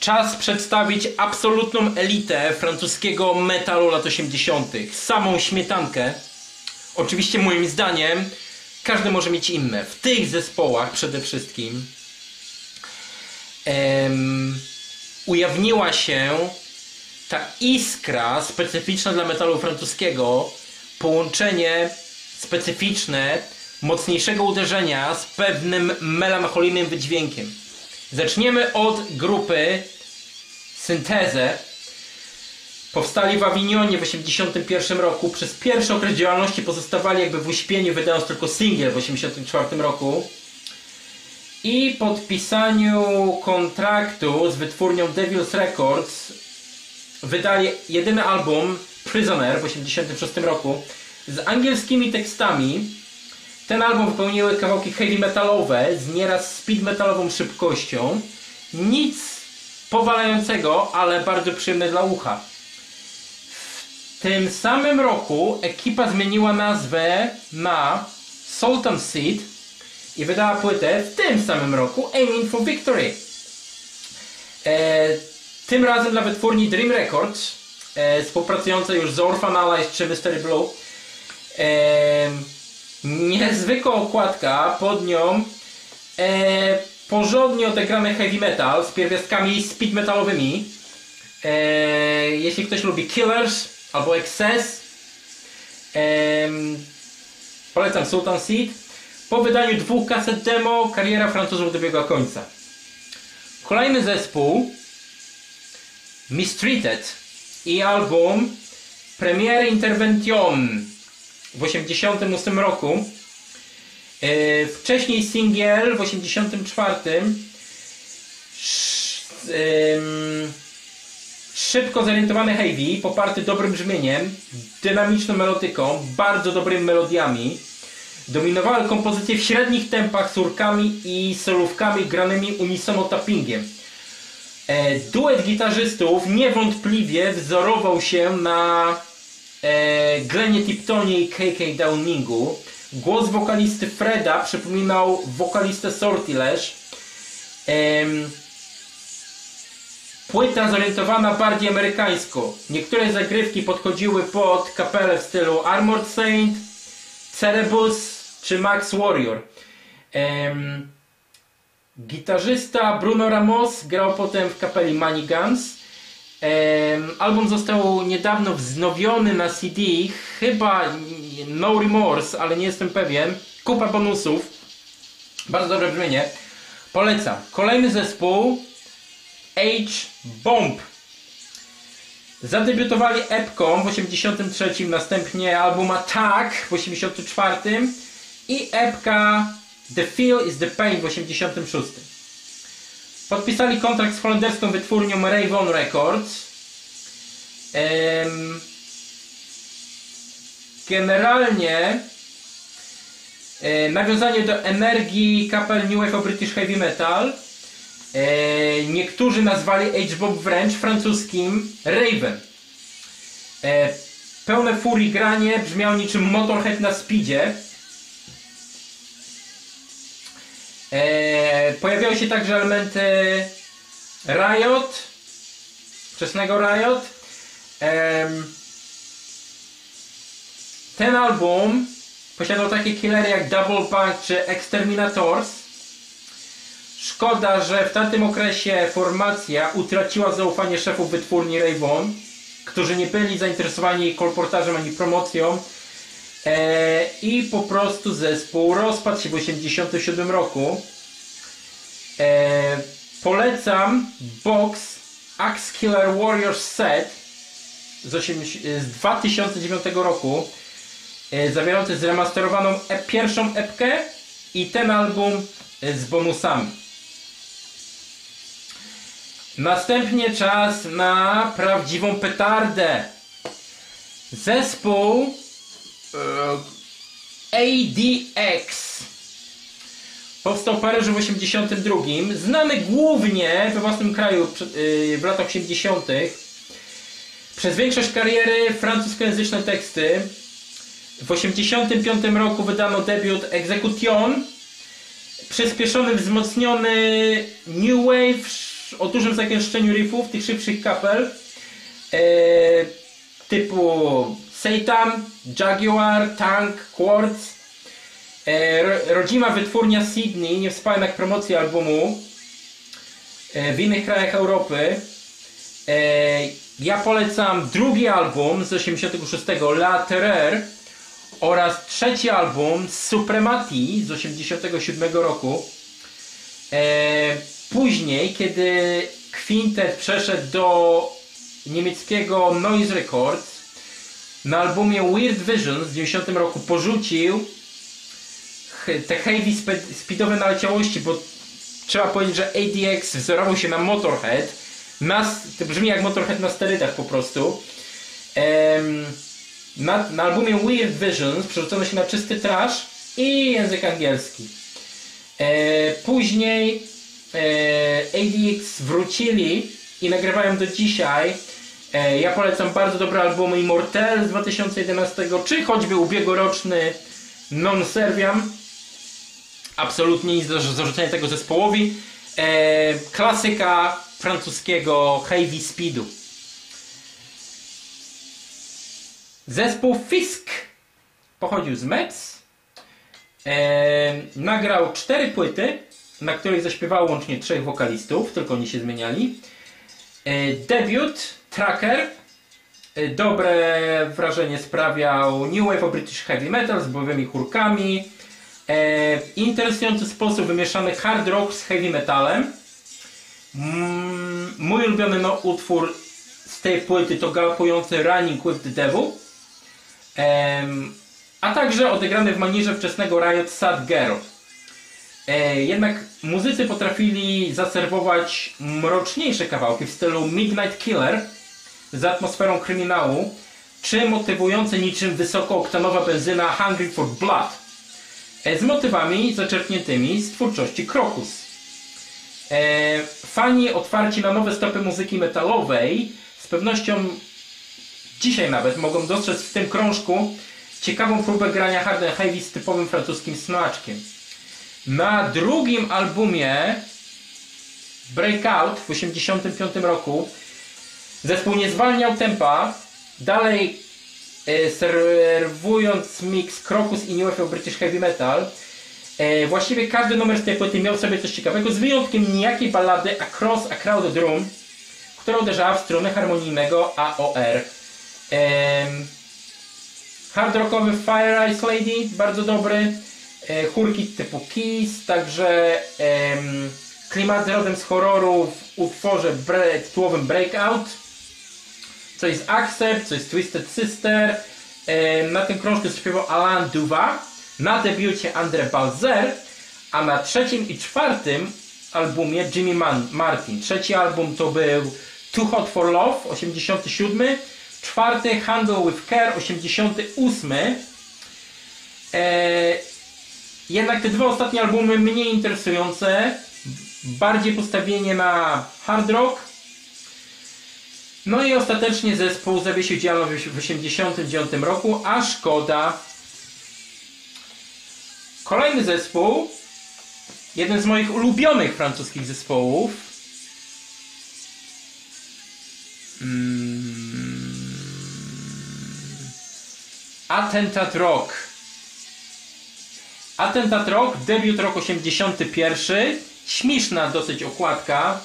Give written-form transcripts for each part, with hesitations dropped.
Czas przedstawić absolutną elitę francuskiego metalu lat 80. Samą śmietankę. Oczywiście moim zdaniem każdy może mieć inne. W tych zespołach przede wszystkim ujawniła się ta iskra specyficzna dla metalu francuskiego. Połączenie specyficzne mocniejszego uderzenia z pewnym melancholijnym wydźwiękiem. Zaczniemy od grupy Syntezę. Powstali w Awinionie w 1981 roku. Przez pierwszy okres działalności pozostawali jakby w uśpieniu, wydając tylko singiel w 1984 roku. I po podpisaniu kontraktu z wytwórnią Devil's Records wydali jedyny album Prisoner w 1986 roku z angielskimi tekstami. Ten album wypełniły kawałki heavy metalowe z nieraz speed metalową szybkością. Nic powalającego, ale bardzo przyjemne dla ucha. W tym samym roku ekipa zmieniła nazwę na Sultan Seed i wydała płytę w tym samym roku Aiming for Victory. Tym razem dla wytwórni Dream Records, współpracującej już z Orphan Allies czy Mystery Blue. Niezwykła okładka, pod nią porządnie odegrany heavy metal z pierwiastkami speed metalowymi. Jeśli ktoś lubi Killers albo Excess, polecam Sultan Seed. Po wydaniu 2 kaset demo kariera Francuzów dobiegła końca. Kolejny zespół Mistreated i album Premiere Intervention w 1988 roku. Wcześniej singiel w 1984. Szybko zorientowany heavy, poparty dobrym brzmieniem, dynamiczną melodyką, bardzo dobrymi melodiami. Dominowały kompozycje w średnich tempach z urkami i solówkami granymi unisono tappingiem. Duet gitarzystów niewątpliwie wzorował się na Glenie Tiptonie i KK Downingu. Głos wokalisty Freda przypominał wokalistę Sortilege. Płyta zorientowana bardziej amerykańsko. Niektóre zagrywki podchodziły pod kapelę w stylu Armored Saint, Cerebus czy Max Warrior. Gitarzysta Bruno Ramos grał potem w kapeli Money Guns. Album został niedawno wznowiony na CD, chyba No Remorse, ale nie jestem pewien. Kupa bonusów. Bardzo dobre brzmienie. Polecam. Kolejny zespół H-Bomb. Zadebiutowali epką w 1983, następnie album Attack w 1984 i epka The Feel is the Pain w 1986. Podpisali kontrakt z holenderską wytwórnią Raven Records. Generalnie nawiązanie do energii kapel New Wave of British Heavy Metal. Niektórzy nazwali H-Bomb wręcz francuskim Raven. Pełne furii granie brzmiało niczym Motorhead na speedzie. Pojawiały się także elementy Riot, wczesnego Riot. Ten album posiadał takie killery jak Double Punk czy Exterminators. Szkoda, że w tamtym okresie formacja utraciła zaufanie szefów wytwórni Raven, którzy nie byli zainteresowani kolportażem ani promocją. I po prostu zespół rozpadł się w 1987 roku. Polecam box Axe Killer Warriors Set z 2009 roku, zawierający zremasterowaną pierwszą epkę i ten album z bonusami. Następnie czas na prawdziwą petardę. Zespół ADX powstał w Paryżu w 1982. Znany głównie we własnym kraju w latach 80. Przez większość kariery francuskojęzyczne teksty. W 1985 roku wydano debiut Execution. Przyspieszony, wzmocniony New Wave o dużym zagęszczeniu riffów, tych szybszych kapel, typu Satan, Jaguar, Tank, Quartz. Rodzima wytwórnia Sydney nie wspominam jak promocji albumu w innych krajach Europy. Ja polecam drugi album z 86 La Terreur oraz trzeci album Suprematii z 87 roku. Później, kiedy kwintet przeszedł do niemieckiego Noise Records, na albumie Weird Visions w 90 roku porzucił te heavy speedowe naleciałości, bo trzeba powiedzieć, że ADX wzorował się na Motorhead. To brzmi jak Motorhead na sterydach po prostu. Na albumie Weird Visions przerzucono się na czysty trash i język angielski. Później ADX wrócili i nagrywają do dzisiaj. Ja polecam bardzo dobre albumy Immortel z 2011, czy choćby ubiegłoroczny Non Serviam. Absolutnie nic do zarzucenia tego zespołowi. Klasyka francuskiego heavy speedu. Zespół Fisk pochodził z Metz. Nagrał 4 płyty, na których zaśpiewało łącznie 3 wokalistów, tylko oni się zmieniali. Debiut Tracker. Dobre wrażenie sprawiał New Wave of British Heavy Metal z bojowymi chórkami. Interesujący sposób wymieszany hard rock z heavy metalem. Mój ulubiony utwór z tej płyty to galopujący Running with the Devil, a także odegrany w manierze wczesnego Riot Sad Girl. Jednak muzycy potrafili zaserwować mroczniejsze kawałki w stylu Midnight Killer z atmosferą kryminału, czy motywujące niczym wysokooktanowa benzyna Hungry for Blood, z motywami zaczerpniętymi z twórczości Krokus. Fani otwarci na nowe stopy muzyki metalowej z pewnością dzisiaj nawet mogą dostrzec w tym krążku ciekawą próbę grania hard and heavy z typowym francuskim smaczkiem. Na drugim albumie Breakout w 1985 roku zespół nie zwalniał tempa, dalej serwując mix Krokus i New Wave of British Heavy Metal. Właściwie każdy numer z tej płyty miał sobie coś ciekawego, z wyjątkiem niejakiej ballady Across a Crowded Room, która uderzała w strunę harmonijnego AOR. Hard rockowy Fire Ice Lady, bardzo dobry. Chórki typu Kiss, także klimat rodem z horroru w utworze tytułowym Breakout. Coś z Accept, coś z Twisted Sister. Na tym krążku śpiewał Alain Duva, na debiucie André Balzer, a na trzecim i czwartym albumie Jimmy Martin. Trzeci album to był Too Hot for Love, 87. Czwarty Handle with Care, 88. Jednak te dwa ostatnie albumy mniej interesujące, bardziej postawienie na hard rock. No i ostatecznie zespół zawiesił działalność w 1989 roku, a szkoda. Kolejny zespół, jeden z moich ulubionych francuskich zespołów. Attentat Rock. Attentat Rock, debiut rok 81. Śmieszna dosyć okładka.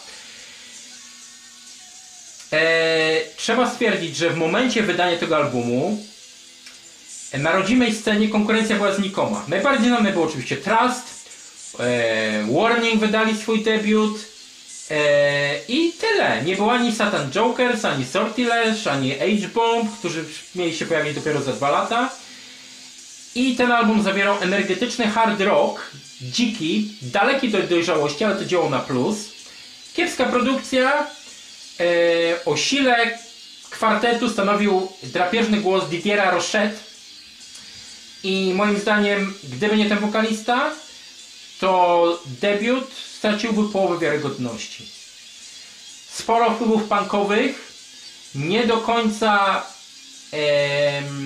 Trzeba stwierdzić, że w momencie wydania tego albumu na rodzimej scenie konkurencja była znikoma. Najbardziej znane było oczywiście Trust, Warning wydali swój debiut i tyle. Nie było ani Satan Jokers, ani Sortilege, ani H-Bomb, którzy mieli się pojawić dopiero za 2 lata. I ten album zawierał energetyczny hard rock, dziki, daleki do dojrzałości, ale to działo na plus. Kiepska produkcja. O sile kwartetu stanowił drapieżny głos Didiera Rochette i moim zdaniem, gdyby nie ten wokalista, to debiut straciłby połowę wiarygodności. Sporo wpływów punkowych, nie do końca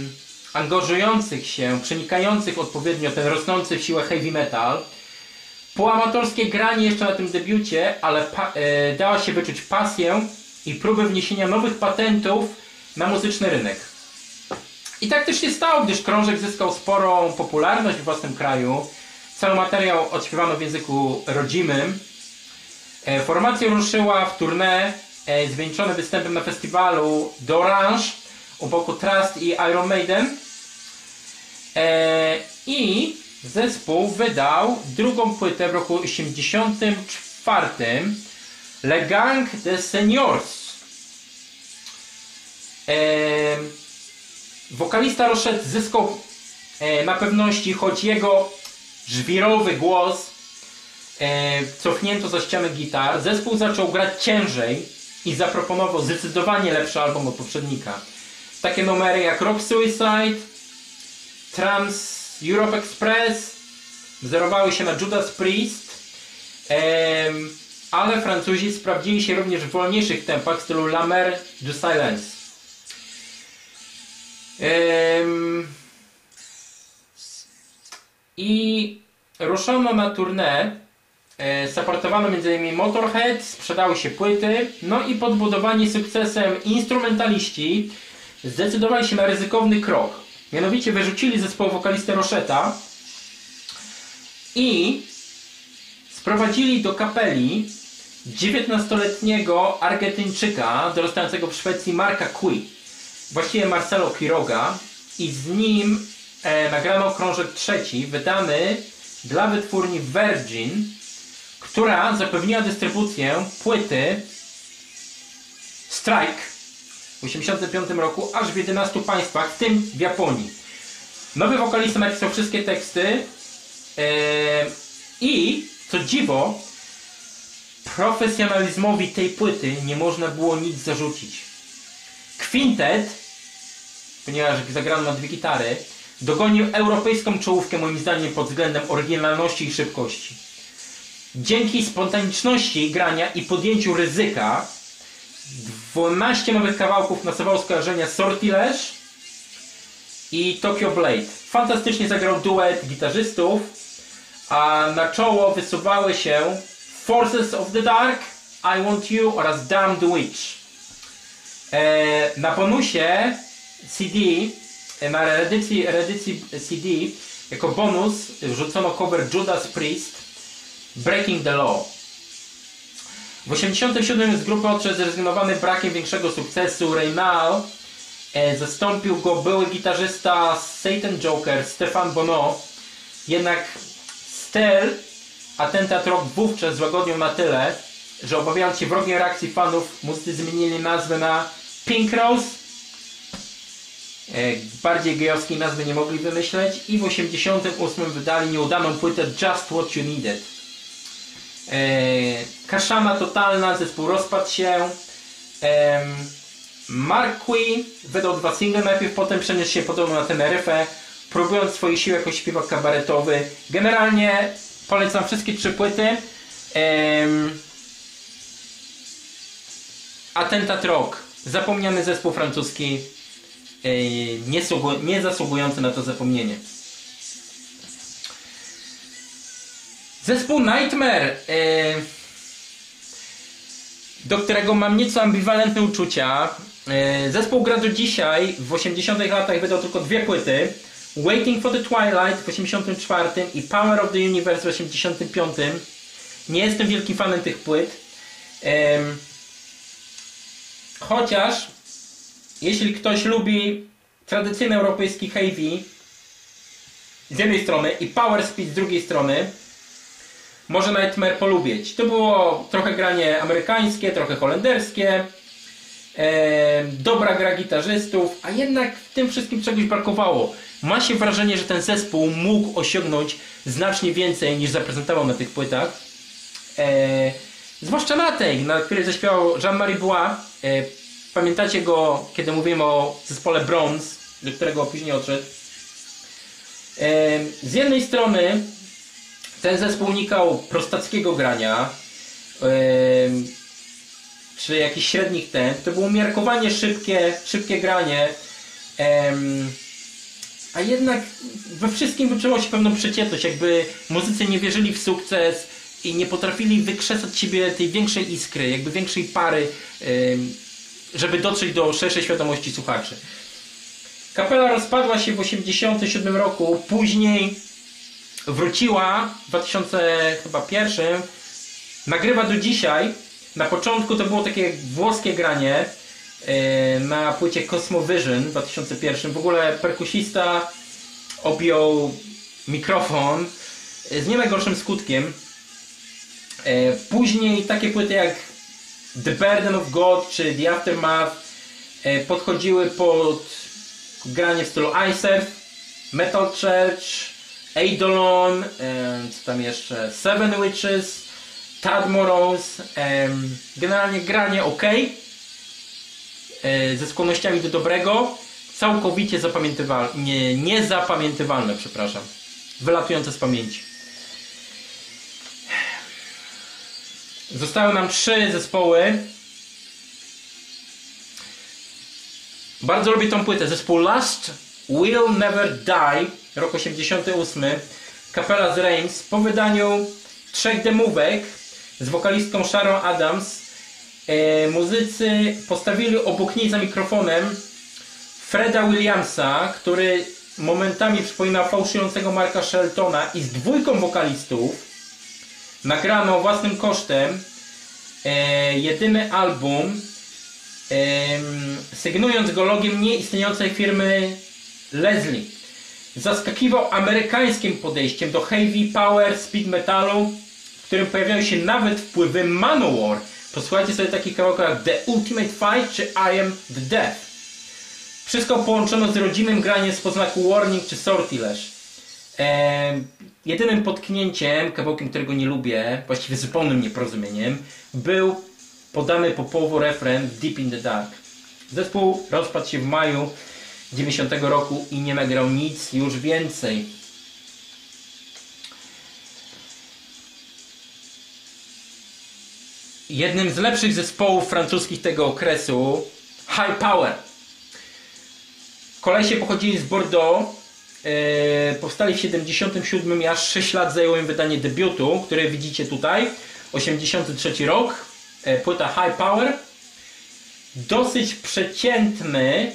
angażujących się, przenikających odpowiednio ten rosnący w siłę heavy metal. Półamatorskie granie jeszcze na tym debiucie, ale dała się wyczuć pasję i próby wniesienia nowych patentów na muzyczny rynek. I tak też się stało, gdyż krążek zyskał sporą popularność w własnym kraju. Cały materiał odśpiewano w języku rodzimym. Formacja ruszyła w tournée zwieńczone występem na festiwalu d'Orange u boku Trust i Iron Maiden. I zespół wydał drugą płytę w roku 1984, Le Gang des Seniors. Wokalista Rochette zyskał na pewności, choć jego żwirowy głos cofnięto za ścianę gitar. Zespół zaczął grać ciężej i zaproponował zdecydowanie lepszy album od poprzednika. Takie numery jak Rock Suicide, Trans Europe Express wzorowały się na Judas Priest, ale Francuzi sprawdzili się również w wolniejszych tempach w stylu La Mer du Silence. I ruszono na tournée. Supportowano m.in. Motorhead, sprzedały się płyty, no i podbudowani sukcesem instrumentaliści zdecydowali się na ryzykowny krok. Mianowicie wyrzucili zespołu wokalistę Rochette'a i sprowadzili do kapeli 19-letniego Argentyńczyka dorastającego w Szwecji Marka Kui, właściwie Marcelo Quiroga, i z nim nagrano krążek trzeci wydany dla wytwórni Virgin, która zapewniła dystrybucję płyty Strike w 1985 roku aż w 11 państwach, w tym w Japonii. Nowy wokalista napisał wszystkie teksty i co dziwo, profesjonalizmowi tej płyty nie można było nic zarzucić. Kwintet, ponieważ zagrano na dwie gitary, dogonił europejską czołówkę moim zdaniem pod względem oryginalności i szybkości. Dzięki spontaniczności grania i podjęciu ryzyka 12 nowych kawałków nasuwało skojarzenia Sortilege i Tokyo Blade. Fantastycznie zagrał duet gitarzystów, a na czoło wysuwały się Forces of the Dark, I Want You oraz Damned Witch. Na bonusie CD, na reedycji CD, jako bonus wrzucono cover Judas Priest, Breaking the Law. W 1987 z grupy odszedł zrezygnowany brakiem większego sukcesu. Reynal zastąpił go były gitarzysta Satan Joker Stefan Bonneau. Jednak styl Attentat Rock wówczas złagodnił na tyle, że obawiając się wrogiej reakcji fanów, muzycy zmienili nazwę na Pink Rose. Bardziej gejowskiej nazwy nie mogli wymyśleć i w 1988 wydali nieudaną płytę Just What You Needed. Kaszana totalna, zespół rozpadł się. Marquis wydał 2 single najpierw, potem przeniósł się podobno na Teneryfę, próbując swoich sił jako śpiewak kabaretowy. Generalnie polecam wszystkie 3 płyty. Attentat Rock, zapomniany zespół francuski, nie zasługujący na to zapomnienie. Zespół Nightmare, do którego mam nieco ambiwalentne uczucia. Zespół gra do dzisiaj, w 80 latach wydał tylko 2 płyty. Waiting for the Twilight w 84 i Power of the Universe w 85. Nie jestem wielkim fanem tych płyt. Chociaż jeśli ktoś lubi tradycyjny europejski heavy z jednej strony i Power Speed z drugiej strony, może Nightmare polubić. To było trochę granie amerykańskie, trochę holenderskie, dobra gra gitarzystów, a jednak w tym wszystkim czegoś brakowało. Ma się wrażenie, że ten zespół mógł osiągnąć znacznie więcej niż zaprezentował na tych płytach. Zwłaszcza na tej, na której zaśpiewał Jean-Marie Bois. Pamiętacie go, kiedy mówimy o zespole Bronze, do którego później odszedł. Z jednej strony ten zespół unikał prostackiego grania, czy jakichś średnich temp. To było umiarkowanie szybkie granie, a jednak we wszystkim wyczuło się pewną przeciętność, jakby muzycy nie wierzyli w sukces i nie potrafili wykrzesać siebie tej większej iskry, jakby większej pary, żeby dotrzeć do szerszej świadomości słuchaczy. Kapela rozpadła się w 1987 roku, później wróciła w 2001, nagrywa do dzisiaj. Na początku to było takie włoskie granie na płycie Cosmovision w 2001. W ogóle perkusista objął mikrofon z nie najgorszym skutkiem. Później takie płyty jak The Burden of God czy The Aftermath podchodziły pod granie w stylu Icesurf, Metal Church, Eidolon, co tam jeszcze, Seven Witches, Tadmorose, generalnie granie ok, ze skłonnościami do dobrego, całkowicie niezapamiętywalne, przepraszam, wylatujące z pamięci. Zostały nam 3 zespoły. Bardzo lubię tą płytę. Zespół Last Will Never Die, rok 88. Kapela z Reims. Po wydaniu 3 demówek z wokalistką Sharon Adams muzycy postawili obok niej za mikrofonem Freda Williamsa, który momentami przypomina fałszującego Marka Sheltona, i z 2 wokalistów nagrano własnym kosztem jedyny album, sygnując go logiem nieistniejącej firmy Leslie. Zaskakiwał amerykańskim podejściem do heavy power speed metalu, w którym pojawiają się nawet wpływy Manowar. Posłuchajcie sobie takich kawałków jak The Ultimate Fight czy I Am The Death. Wszystko połączono z rodzimym graniem z poznaku Warning czy Sortilege. Jedynym potknięciem, kawałkiem, którego nie lubię, właściwie zupełnym nieporozumieniem, był podany popowo refren Deep in the Dark. Zespół rozpadł się w maju 90 roku i nie nagrał nic już więcej. Jednym z lepszych zespołów francuskich tego okresu, High Power. Kolesie pochodzili z Bordeaux, powstali w 77 i aż 6 lat zajęło im wydanie debiutu, które widzicie tutaj, 83 rok, płyta High Power. Dosyć przeciętny,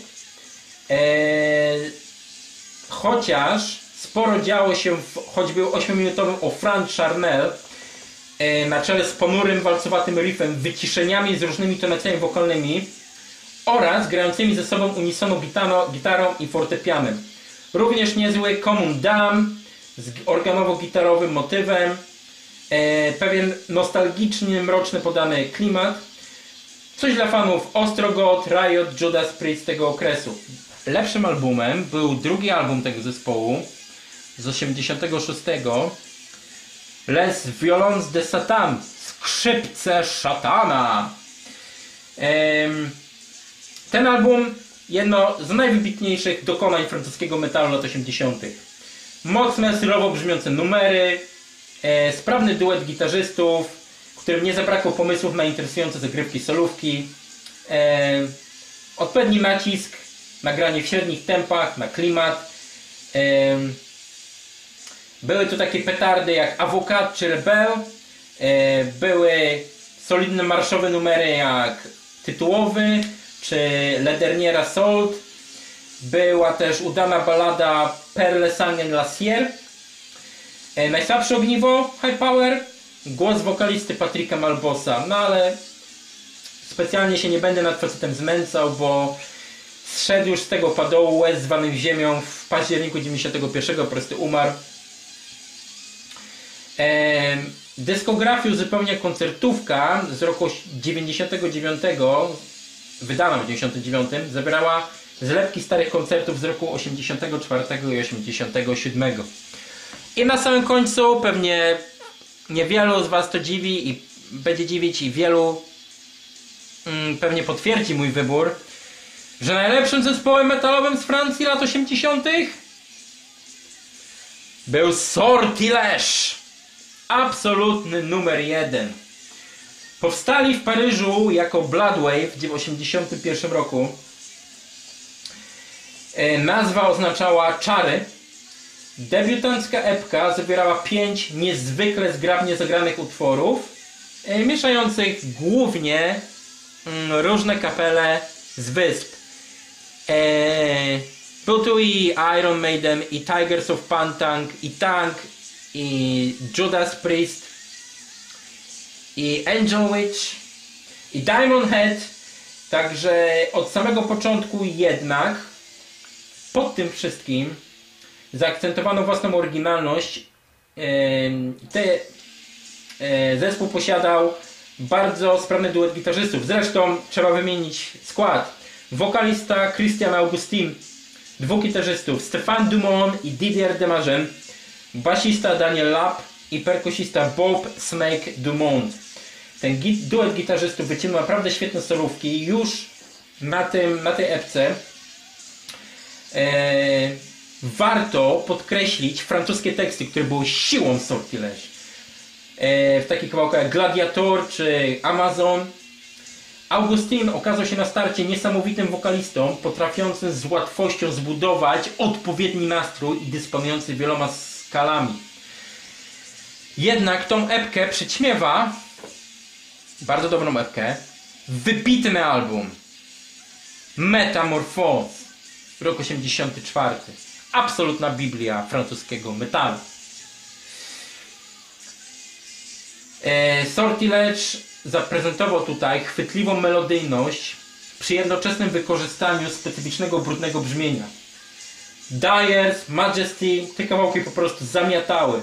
chociaż sporo działo się choćby 8-minutowym o Franz Charnel, na czele z ponurym, walcowatym riffem, wyciszeniami z różnymi tonacjami wokalnymi oraz grającymi ze sobą unisono gitarą i fortepianem. Również niezły Common Dam z organowo-gitarowym motywem, pewien nostalgiczny, mroczny podany klimat. Coś dla fanów Ostrogoth, Riot, Judas Priest tego okresu. Lepszym albumem był drugi album tego zespołu z 86. Les Violons de Satan, Skrzypce Szatana. Ten album jedno z najwybitniejszych dokonań francuskiego metalu lat 80. Mocne, syrowo brzmiące numery, sprawny duet gitarzystów, w którym nie zabrakło pomysłów na interesujące zagrywki solówki, odpowiedni nacisk, nagranie w średnich tempach, na klimat. Były tu takie petardy jak Avocat czy Rebel, były solidne marszowe numery jak tytułowy czy Le Dernier Assault, była też udana balada Perle Sangen La Sierre. Najsłabsze ogniwo High Power, głos wokalisty Patricka Malbossa, no ale specjalnie się nie będę nad facetem znęcał, bo zszedł już z tego padołu łez zwanych ziemią w październiku 91, po prostu umarł. Dyskografię uzupełnia koncertówka z roku 99, wydana w 99, zawierała zlepki starych koncertów z roku 84 i 87. I na samym końcu pewnie niewielu z Was to dziwi i będzie dziwić, i wielu pewnie potwierdzi mój wybór, że najlepszym zespołem metalowym z Francji lat 80. był Sortilege. Absolutny numer 1. Powstali w Paryżu jako Bloodwave w 1981 roku. Nazwa oznaczała czary. Debiutancka epka zawierała 5 niezwykle zgrabnie zagranych utworów, mieszających głównie różne kapele z wysp. Był tu i Iron Maiden, i Tigers of Pantang, i Tank, i Judas Priest, i Angel Witch, i Diamond Head. Także od samego początku jednak pod tym wszystkim zaakcentowano własną oryginalność. Zespół posiadał bardzo sprawny duet gitarzystów. Zresztą trzeba wymienić skład. Wokalista Christian Augustin, 2 gitarzystów Stéphane Dumont i Didier Desmagens, basista Daniel Lapp i perkusista Bob Snake Dumont. Ten duet gitarzystów wyciągnął naprawdę świetne solówki już na tej epce. Warto podkreślić francuskie teksty, które były siłą Sortilège. W takich kawałkach jak Gladiator czy Amazon. Augustin okazał się na starcie niesamowitym wokalistą, potrafiącym z łatwością zbudować odpowiedni nastrój i dysponujący wieloma skalami. Jednak tą epkę przyćmiewa, bardzo dobrą epkę, wybitny album Metamorphose, rok 84. Absolutna biblia francuskiego metalu. Sortilège zaprezentował tutaj chwytliwą melodyjność przy jednoczesnym wykorzystaniu specyficznego, brudnego brzmienia. Dyers, Majesty, te kawałki po prostu zamiatały.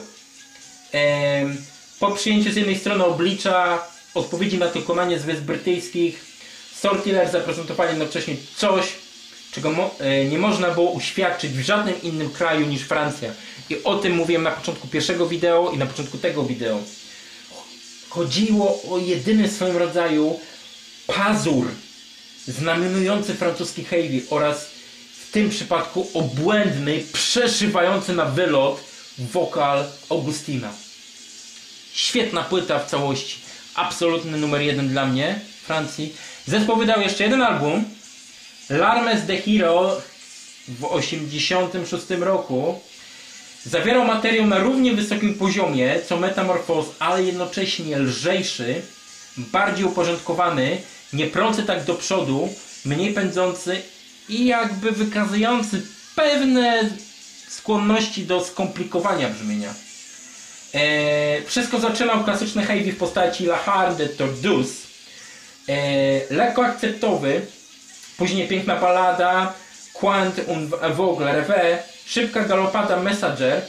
Po przyjęciu z jednej strony oblicza odpowiedzi na dokonanie z Wysp Brytyjskich, Sortilège zaprezentowali jednocześnie coś, czego nie można było uświadczyć w żadnym innym kraju niż Francja. I o tym mówiłem na początku pierwszego wideo i na początku tego wideo. Chodziło o jedyny w swoim rodzaju pazur znamionujący francuski heavy oraz w tym przypadku obłędny, przeszywający na wylot wokal Augustina. Świetna płyta w całości. Absolutny numer 1 dla mnie, Francji. Zespół wydał jeszcze jeden album, L'Armes de Hero, w 1986 roku. Zawierał materiał na równie wysokim poziomie co Metamorphose, ale jednocześnie lżejszy, bardziej uporządkowany, nie prący tak do przodu, mniej pędzący i jakby wykazujący pewne skłonności do skomplikowania brzmienia. Wszystko zaczynał klasyczny heavy w postaci La Harpe de Tordus, lekko akcentowy, później piękna ballada Quand un aveugle rêve, szybka galopada Messenger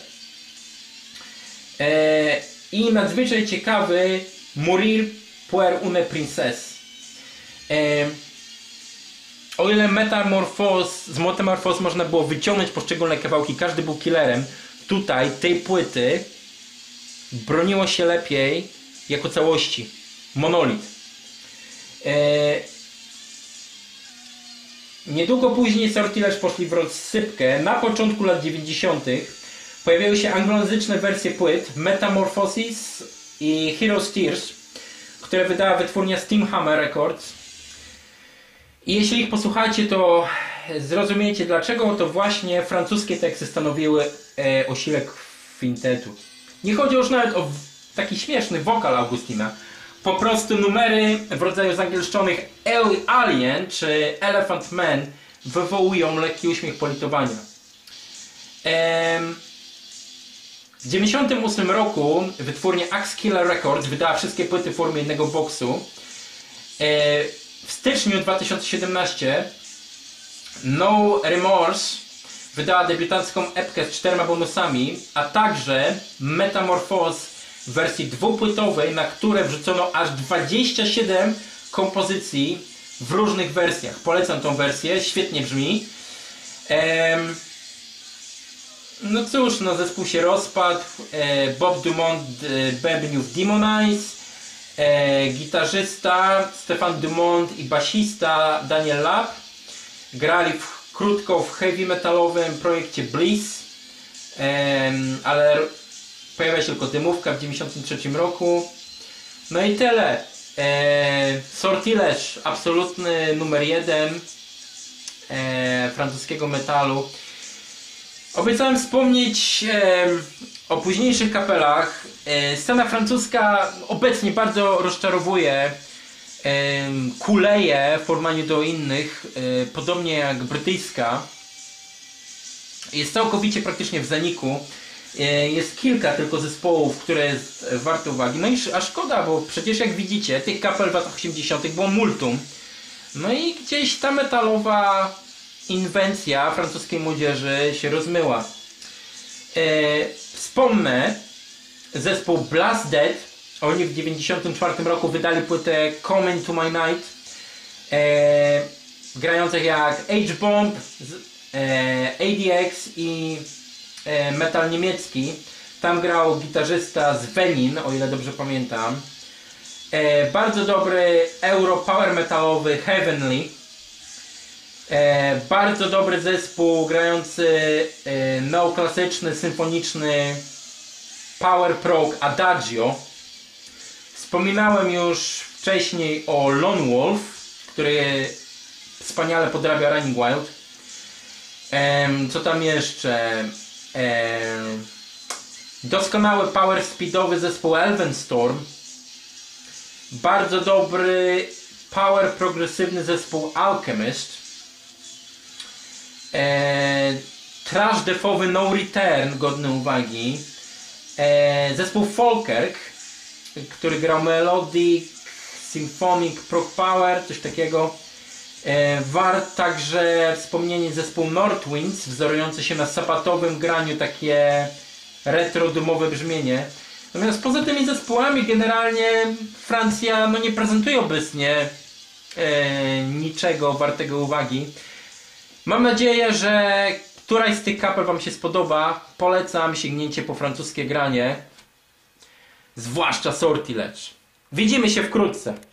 i nadzwyczaj ciekawy Mourir pour une princesse. O ile z Metamorphose można było wyciągnąć poszczególne kawałki, każdy był killerem, tutaj tej płyty broniło się lepiej jako całości. Monolit. Niedługo później Sortilège poszli w rozsypkę. Na początku lat 90. pojawiły się anglojęzyczne wersje płyt Metamorphosis i Heroes Tears, które wydała wytwórnia Steamhammer Records. I jeśli ich posłuchacie, to zrozumiecie, dlaczego to właśnie francuskie teksty stanowiły osilek kwintetu. Nie chodzi już nawet o taki śmieszny wokal Augustina. Po prostu numery w rodzaju zangielszczonych Alien czy Elephant Man wywołują lekki uśmiech politowania. W 1998 roku wytwórnia Axe Killer Records wydała wszystkie płyty w formie jednego boksu. W styczniu 2017 No Remorse wydała debiutancką epkę z 4 bonusami, a także Metamorphose w wersji dwupłytowej, na które wrzucono aż 27 kompozycji w różnych wersjach. Polecam tą wersję, świetnie brzmi. No cóż, no zespół się rozpadł. Bob Dumont bębnił w Demonize, gitarzysta Stéphane Dumont i basista Daniel Lapp grali krótko w heavy metalowym projekcie Bliss, ale pojawia się tylko dymówka w 1993 roku. No i tyle. Sortilège, absolutny numer 1. francuskiego metalu. Obiecałem wspomnieć o późniejszych kapelach. Scena francuska obecnie bardzo rozczarowuje, kuleje w porównaniu do innych, podobnie jak brytyjska. Jest całkowicie praktycznie w zaniku. Jest kilka tylko zespołów, które jest warte uwagi. No i a szkoda, bo przecież jak widzicie, tych kapel w latach 80. było multum. No i gdzieś ta metalowa inwencja francuskiej młodzieży się rozmyła. Wspomnę zespół Blast Dead. Oni w 1994 roku wydali płytę Come Into My Night, grających jak H-Bomb, ADX i metal niemiecki. Tam grał gitarzysta z Venin, o ile dobrze pamiętam. Bardzo dobry euro power metalowy Heavenly. Bardzo dobry zespół grający neoklasyczny, symfoniczny power prog Adagio. Wspominałem już wcześniej o Lone Wolf, który wspaniale podrabia Running Wild. Co tam jeszcze? Doskonały power speedowy zespół Elvenstorm. Bardzo dobry power progresywny zespół Alchemist. Trash defowy No Return, godny uwagi. Zespół Falkirk, który grał Melodic Symphonic Prog Power, coś takiego. Wart także wspomnienie zespół Northwinds, wzorujący się na sabatowym graniu, takie retro-dumowe brzmienie. Natomiast poza tymi zespołami generalnie Francja no, nie prezentuje obecnie niczego wartego uwagi. Mam nadzieję, że któraś z tych kapel Wam się spodoba. Polecam sięgnięcie po francuskie granie, zwłaszcza Sortilege. Widzimy się wkrótce.